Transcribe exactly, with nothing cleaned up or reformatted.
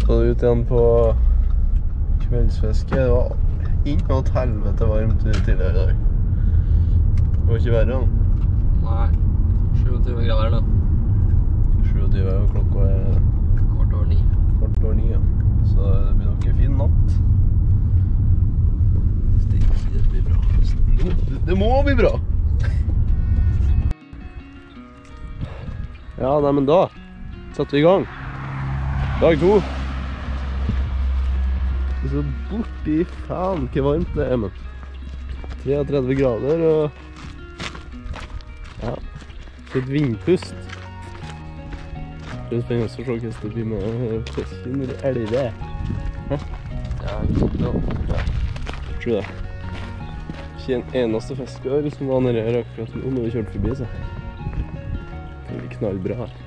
Skal ut igjen på kveldsfiske. Det var innåt helvete varmt tidligere i dag. Det var ikke verre, da. Nei, sjuogtyve grader da. sjuogtyve og klokka er Kvart over ni. kvart over ni, ja. Så det blir nok en fin natt. Stikk, det blir bra. Det, det må bli bra! Ja, nei, men da setter vi i gang. Dag to. Det er så borti faen hvor varmt det er, men treogtredve grader og ja, litt vindpust. Det er spennende å se hvordan det blir med fisken i elve. Hæ? Ja, ja. Ja, tror det. Ikke en eneste fisker som var nede her akkurat nå når vi kjørte forbi, så det blir knallbra her.